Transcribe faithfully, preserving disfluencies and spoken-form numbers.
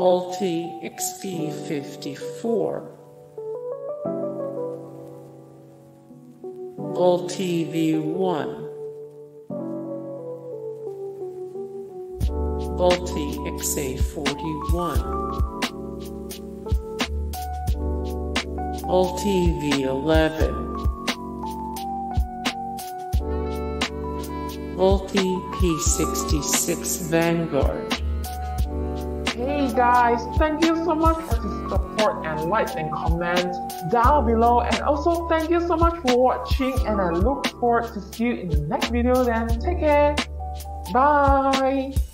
VoLTE X P fifty-four, VoLTE V one, VoLTE X A forty-one, VoLTE V eleven, VoLTE P sixty-six Vanguard. Hey guys, thank you so much for the support and likes and comments down below, and also thank you so much for watching, and I look forward to see you in the next video. Then take care, bye.